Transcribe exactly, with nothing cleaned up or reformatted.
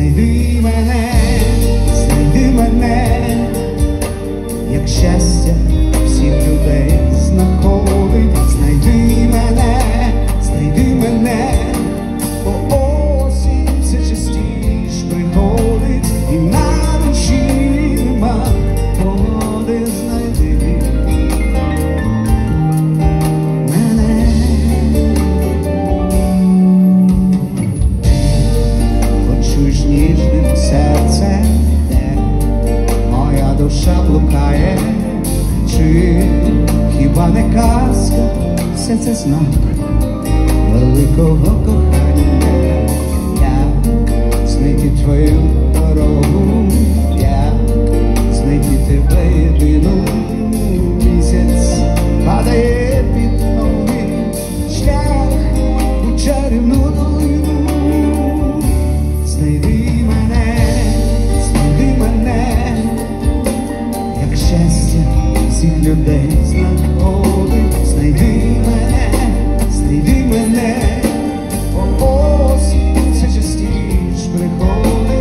знайди мене, знайди мене, як щастя всіх людей знаходить. Знайди мене, знайди мене, бо осінь все частіш приходить, і на душі нема погоди. Знайди мене. Почуєш ніжним серцем, де моя душа блукає, чи хіба не казка, все це знак великого кохання? Як знайти твою дорогу, як знайти тебе єдину? Місяць падає під ноги, шлях у чарівну долину. Знайди мене, знайди мене, як щастя всіх людей